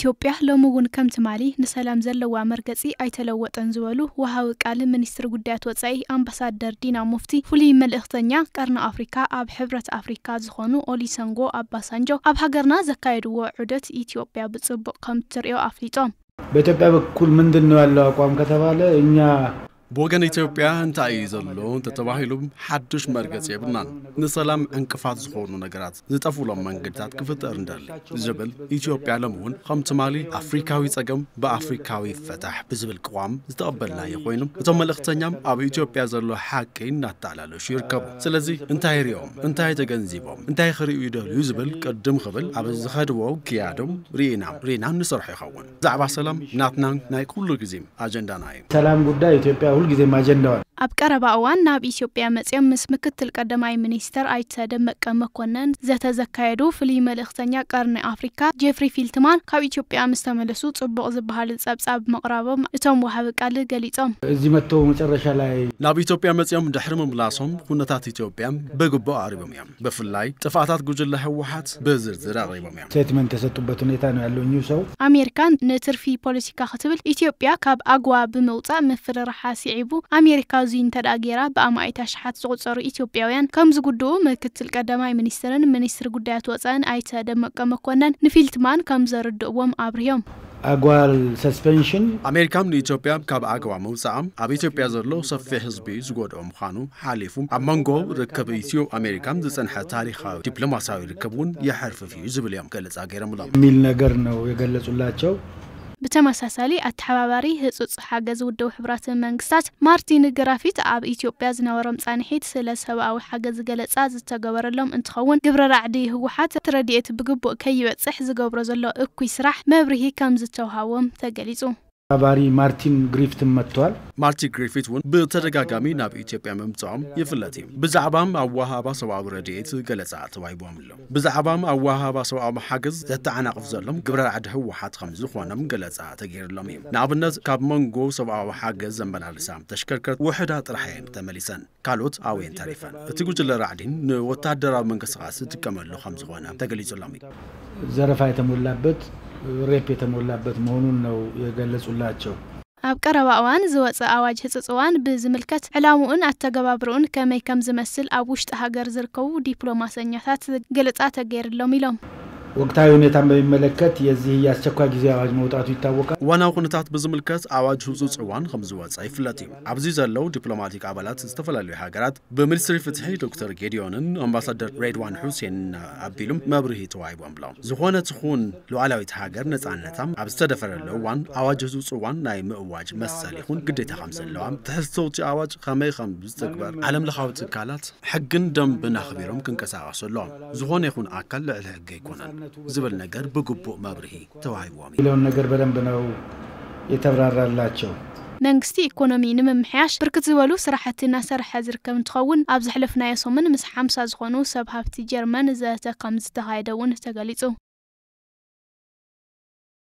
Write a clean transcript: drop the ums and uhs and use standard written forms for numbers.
ኢትዮጵያ ሎምውን ከም ትማሊ ንሰላም ዘለዋ መርገፂ አይተለወጠን ዝበሉ ወሃዊ ቃል ሚኒስትሪ ጉዳያት ወጻኢ አምባሳደር ዲና ሙፍቲ ፍሉይ መልእክተኛ ቀርነ አፍሪካ አብ ሕብረት አፍሪካ ዝኾኑ ኦሊሰንጎ አባሳንጆ አብ ሃገርና ዘካየድዎ ዑደት ኢትዮጵያ ብጽቡቅ ከም ትሪኦ አፍሊጦም በኢትዮጵያ በኩል ምንድነው ያለው አቋም ከተባለ እኛ بوغن إثيوبيا أنت أيزلو تتباهلو حدش مركز يبنان نسلام انقفاض زخورنو نغرات زتفولو منغدات كفت أرندل جبل إثيوبيا لمون خمتمالي أفريكاوي تقم بأفريكاوي فتح بزبل قوام زتقبلنا يخوينو وتم الاختنيام أب إثيوبيا زلو حاكين ناتعلالو شيركبو سلازي انتهي ريوم انتهي تغنزيبوم انتهي خريو يدل يزبل قدم خبل أب زخدوو كيادوم رينام نصرح يخون زعبا سلام ناتنان ناي كله جزيم أجندا ناي سلام قدا إثيوبيا ጊዜ ማጀንዳው አብቀረባ ዋን ናብ ኢትዮጵያ መጽየም ምክትል ቀዳማይ ሚኒስተር አይተደመቀ መኮነን ዘተዘካየዱ ፍሉይ መልእክተኛ ቀርነ አፍሪካ ጄፍሪ ፊልትማን ካብ ኢትዮጵያ መስተመለሱ ጽቡቅ ዝበሃል ጸብጻብ መቅራቦም እቶም ወሃብ ቃል ገሊጾም እዚ መተው መጨረሻ ላይ ናብ ኢትዮጵያ መጽየም ድሕሪ መምላሶም ኩነታት ኢትዮጵያ በግቦ አሪቦም ያም በፍላይ ጥፋታት ጉጅለ ህወሓት በዝርዝር አሪቦም ያም ስቴትመንት ተሰጥቶበት ሁኔታ ነው ያለው ኒው ሰው አሜሪካን ንትርፊ ፖለቲካ ክትብል ኢትዮጵያ ካብ አግዋ በመውጻእ መፍረራሓ ሲዒቡ አሜሪካ زين تداغيرا بأمايتا شحات زغصرو إثيوبياوያን ከም ዝጉዱ ምክትል ቀዳማይ ሚኒስትርን ሚኒስትሪ ጉዳያት ወጻን አይተደመቀ መኮነን ንፊልትማን ከም ዘርድዎም አብርዮም አጓል ሰስፔንሽን አሜሪካም ለኢትዮጵያ ካብ አግዋ መውጻም አብ ኢትዮጵያ ዘሎ ሰፊ ህዝቢ ዝጎድኦም ኻኑ ሓሊፉም አብ መንጎ ርከብ ኢትዮ አሜሪካም ዝጸንሐ ታሪኻዊ ዲፕሎማሲያዊ ርከቡን የሐርፍፊ ዝብልዮም ገለጻ ገይረሙሎም ሚል ነገር ነው የገለጹላቸው بتماساسالي التحباري هصص حاجز ودو حبرات المنغستات مارتين غرافيت اب ኢትዮጵያ ዝነበረም ጻንሒት ስለ ሰብአዊ ሓገዝ ገለጻ ዝተገበረሎም እንትኸውን ግብረ ራዕዲ ህወሓት ትረዲኤት ብግቡእ ከይበጽሕ ዝገብሮ ዘሎ እኩይ ስራሕ መብርሂ ከም ዝተውሃቦም ተገሊጹ አባሪ ማርቲን ግሪፍት መጥቷል ማርቲን ግሪፍት ወን በተደጋጋሚ ናብ ኢትዮጵያ መምጻም ይፍለጥ ብዛዕባም አዋሃባ ሰብአዊ ረዲኤት ገለጻ ተዋይቦምሎም ብዛዕባም አዋሃባ ሰብአዊ ሓገዝ ዘተዓናቅፍ ዘሎም ግብረ ራዕዲ ህወሓት ከም ዝኾነም ገለጻ ተገይርሎም ንኣብነት ካብ መንጎ ሰብአዊ ሓገዝ ዘመላልሳም ተሽከርከር ውሕዳ ጥራሕን ተመሊሰን ካልኦት ኣወይን ታሪፈን እቲ ጉጅለ ራዕዲን ንወታደራዊ መንቀሳቐሲ ዝጥቀመሉ ከም ዝኾነ ተገሊጹሎም ዘረፋ የተሞላበት ሬፕ የተሞላበት መሆኑን ነው የገለጹላቸው ኣብ ቀረባዋን ዝወፀ አዋጅ ህጽጽዋን ብዝምልከት ዕላሙን አተገባብሩን ከመይ ከም ዝመስል ኣብ ውሽጥ ሃገር ዝርከቡ ዲፕሎማሰኛታት ገለጻ ተገይርሎም ኢሎም ወቅታዊ ሁኔታን በሚመለከት የዚህ ያስቸኳይ ጊዜ አዋጅ መውጣቱ ይታወቃል ዋናው ሁኔታት በዝምልከት አዋጅ ህጽጽዋን ከም ዝወፀ ይፍለጥ ኣብዚ ዘለው ዲፕሎማቲክ አባላት ዝተፈላልዩ ሃገራት በሚኒስትሪ ፍትሒ ዶክተር ጌዲዮንን አምባሳደር ሬድዋን ሁሴን አቢሉም መብርሂ ተዋይቦም ብለው ዝኾነ ትኹን ሉዓላዊት ሃገር ነፃነታም ኣብ ዝተደፈረለው ዋን አዋጅ ህጽጽዋን ናይ ምእዋጅ መሰል ይኹን ግዴታ ከም ዘለዋም ትሕዝቶቲ አዋጅ ከመይ ከም ዝትግበር ዓለም ለኻዊ ትካላት ሕግን ደንብን ኣኽቢሮም ክንቀሳቐሰሎም ዝኾነ ይኹን ኣካል ልዕሊ ሕጊ ይኮነን ዝብል ነገር በግቡእ መብርሂ ተዋሂቦም ይለውን ነገር በደንብ ነው የተብራራላቸው መንግስቲ ኢኮኖሚ ንምምሕያሽ ብርክት ዝበሉ ስራሕትና ሰርሐ ዝርከብ እንትኸውን ኣብ ዝሕለፍናዮ ሰሙን ምስ 50 ዝኾኑ ሰብ ሃብቲ ጀርመን ዘተ ከም ዝተኻየደውን ተገሊጹ